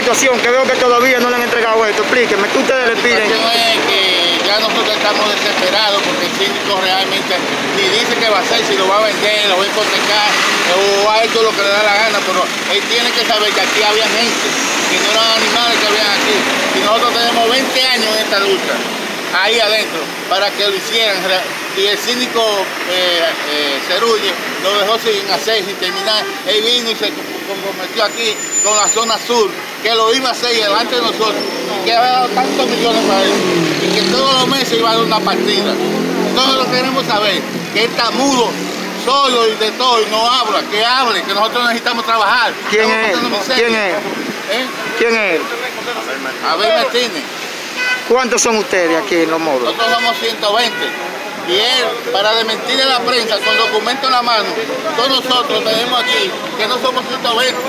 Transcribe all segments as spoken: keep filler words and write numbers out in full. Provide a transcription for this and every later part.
situación? Que veo que todavía no le han entregado esto. Explíqueme, ¿qué ustedes le piden? La situación es que ya nosotros estamos desesperados porque el síndico realmente ni dice que va a hacer, si lo va a vender, lo va a hipotecar o ha hecho lo que le da la gana, pero él tiene que saber que aquí había gente, que no eran animales que habían aquí. Y nosotros tenemos veinte años en esta lucha, ahí adentro, para que lo hicieran. Y el síndico eh, eh, Cerulle lo dejó sin hacer, sin terminar. Él vino y se comprometió aquí con la zona sur, que lo iba a hacer delante de nosotros, que había dado tantos millones para él, y que todos los meses iba a dar una partida. Entonces lo queremos saber, que él está mudo, solo y de todo, y no habla, que hable, que nosotros necesitamos trabajar. ¿Quién es él? ¿Quién es él? ¿Eh? ¿Quién es él? Abel Martínez. ¿Cuántos son ustedes aquí en Los Módulos? Nosotros somos ciento veinte. Y él, para desmentir a la prensa, con documentos en la mano, todos nosotros tenemos aquí que no somos ciento veinte.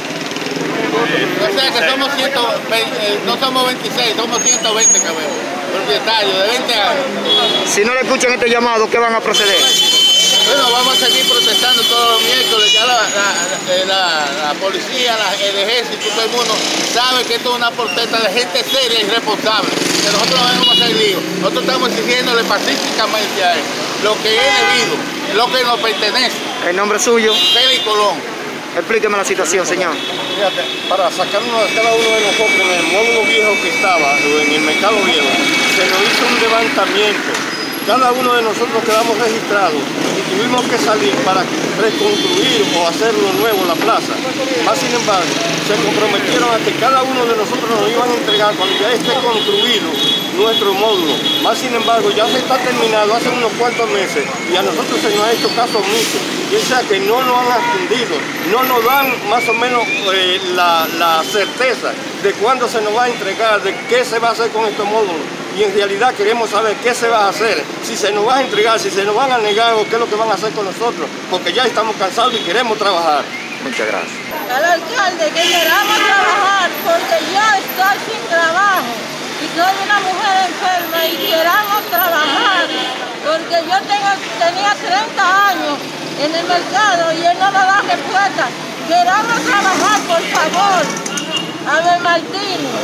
O sea que somos ciento veinte, no somos veintiséis, somos ciento veinte cabezas, propietarios de veinte años. Si no le escuchan este llamado, ¿qué van a proceder? Bueno, vamos a seguir protestando todos los miércoles. Ya la, la, la, la policía, la, el ejército, todo el mundo sabe que esto es una protesta de gente seria y responsable. Que nosotros no vamos a hacer lío. Nosotros estamos exigiéndole pacíficamente a él lo que es debido, lo que nos pertenece. ¿El nombre suyo? Félix Colón. Explíqueme la situación, señor. Fíjate, para sacarnos a cada uno de nosotros en el módulo viejo que estaba, en el mercado viejo, se nos hizo un levantamiento. Cada uno de nosotros quedamos registrados y tuvimos que salir para reconstruir o hacerlo nuevo la plaza. Más sin embargo, se comprometieron a que cada uno de nosotros nos iban a entregar cuando ya esté construido nuestro módulo. Más sin embargo, ya se está terminado hace unos cuantos meses y a nosotros se nos ha hecho caso omiso. Y o sea que no nos han atendido, no nos dan más o menos eh, la, la certeza de cuándo se nos va a entregar, de qué se va a hacer con estos módulos. Y en realidad queremos saber qué se va a hacer, si se nos va a entregar, si se nos van a negar o qué es lo que van a hacer con nosotros, porque ya estamos cansados y queremos trabajar. Muchas gracias. Al alcalde que queramos trabajar, porque yo estoy sin trabajo y soy una mujer enferma y queramos trabajar, porque yo tengo, tenía treinta años en el mercado y él no me da respuesta. Queramos trabajar, por favor. Abel Martínez.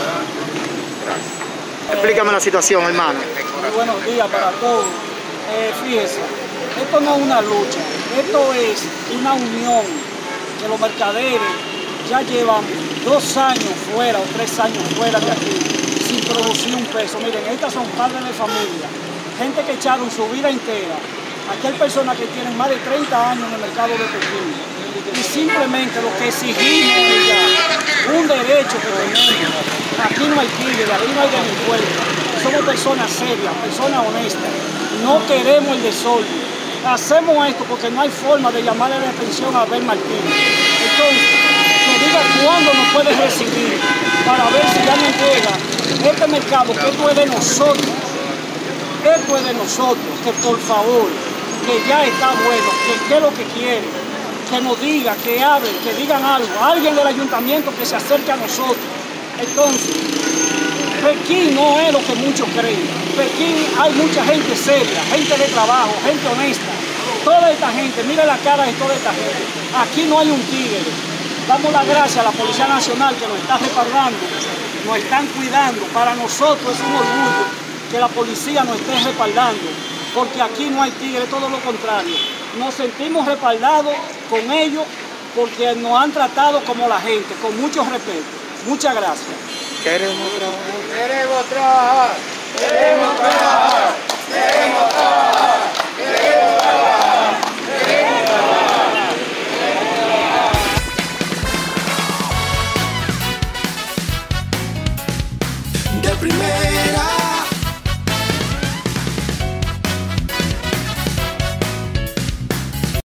Explícame la situación, hermano. Muy buenos días para todos. Eh, fíjese, esto no es una lucha, esto es una unión que los mercaderes ya llevan dos años fuera o tres años fuera de aquí sin producir un peso. Miren, estas son padres de familia, gente que echaron su vida entera. Aquí hay personas que tienen más de treinta años en el mercado de Pekín y simplemente lo que exigimos es ya un derecho que tenemos. Aquí no hay tigre, aquí no hay delincuentes. Somos personas serias, personas honestas. No queremos el desorden. Hacemos esto porque no hay forma de llamarle la atención a Abel Martínez. Entonces, que diga cuándo nos puede recibir para ver si ya nos entrega este mercado, que esto es de nosotros. Esto es de nosotros, que por favor, que ya está bueno, que qué es lo que quiere, que nos diga, que hablen, que digan algo. Alguien del ayuntamiento que se acerque a nosotros. Entonces, Pekín no es lo que muchos creen. Pekín hay mucha gente seria, gente de trabajo, gente honesta. Toda esta gente, mire la cara de toda esta gente. Aquí no hay un tigre. Damos las gracias a la Policía Nacional que nos está respaldando, nos están cuidando. Para nosotros es un orgullo que la policía nos esté respaldando, porque aquí no hay tigre, todo lo contrario. Nos sentimos respaldados con ellos porque nos han tratado como la gente, con mucho respeto. Muchas gracias. Queremos trabajar. Queremos trabajar. Queremos trabajar. Queremos trabajar.